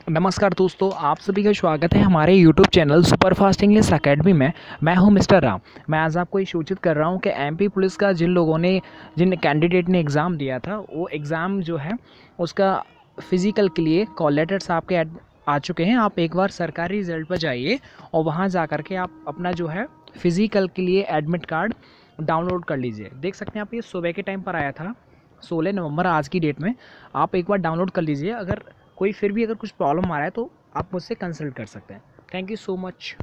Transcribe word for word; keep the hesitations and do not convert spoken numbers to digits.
नमस्कार दोस्तों, आप सभी का स्वागत है हमारे YouTube channel super fast English academy में। मैं हूं मिस्टर राम। मैं आज आपको ये सूचित कर रहा हूं कि एमपी पुलिस का जिन लोगों ने जिन कैंडिडेट ने एग्ज़ाम दिया था वो एग्ज़ाम जो है उसका फिज़िकल के लिए कॉल लेटर्स आपके एड- आ चुके हैं। आप एक बार सरकारी रिजल्ट पर जाइए और वहाँ जा कर के आप अपना जो है फिज़िकल के लिए एडमिट कार्ड डाउनलोड कर लीजिए। देख सकते हैं आप, ये सुबह के टाइम पर आया था, सोलह नवंबर आज की डेट में। आप एक बार डाउनलोड कर लीजिए। अगर कोई फिर भी अगर कुछ प्रॉब्लम आ रहा है तो आप मुझसे कंसल्ट कर सकते हैं। Thank you so much.